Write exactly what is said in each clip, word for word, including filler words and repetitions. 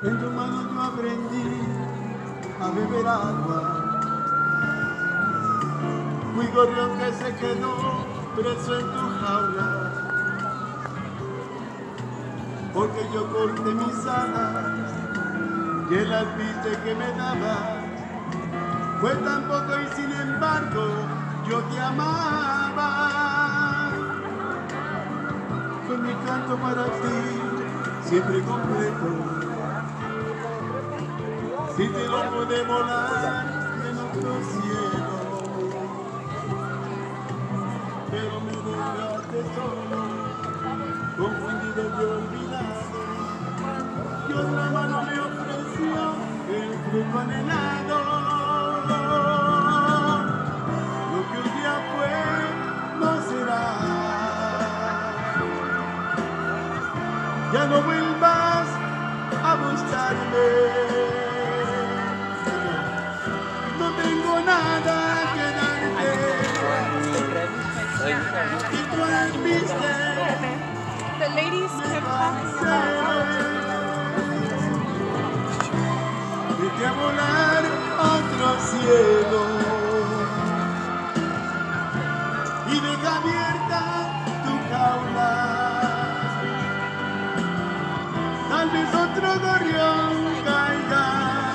En tu mano yo aprendí a beber agua. Fui gorrión que se quedó preso en tu jaula, porque yo corté mis alas y el alpiste que me dabas fue tan poco y sin embargo yo te amaba. Fue mi canto para ti, siempre completo. Si te lo pude volar en otro cielo, pero me dejaste solo, confundido y olvidado. Y otra mano me ofreció el fruto anhelado. Lo que un día fue, no será. Ya no vuelvas a buscarme. No tengo nada que darte. Y tú viste. The ladies kept talking about Vete a volar a otro cielo y deja abierta tu jaula. Tal vez otro gorrión caiga,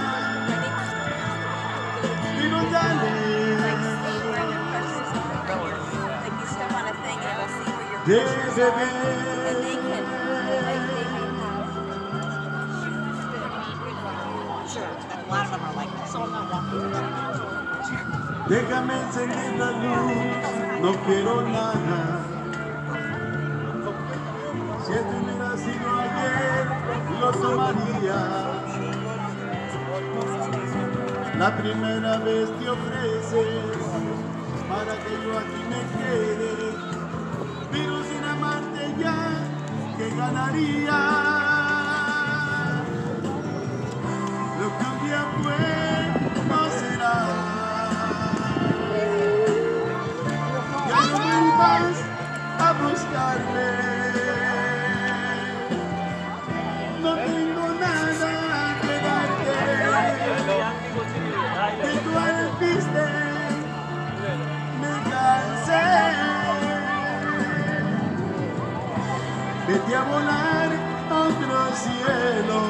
pero dale. De bebé. Déjame encender la luz, no quiero nada. Si esto hubiera sido ayer, lo tomaría. La primera vez te ofreces para que yo aquí me quede, pero sin amarte ya, ¿qué ganaría? Lo que un día fue, no será. Ya no vuelvas a buscarme. No tengo nada que darte. De tu alpiste me cansé. Vete a volar a otro cielo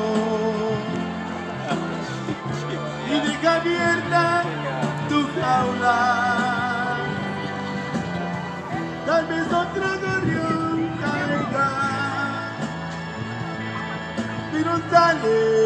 y deja abierta tu jaula. Tal vez otro gorrión caiga, pero dale.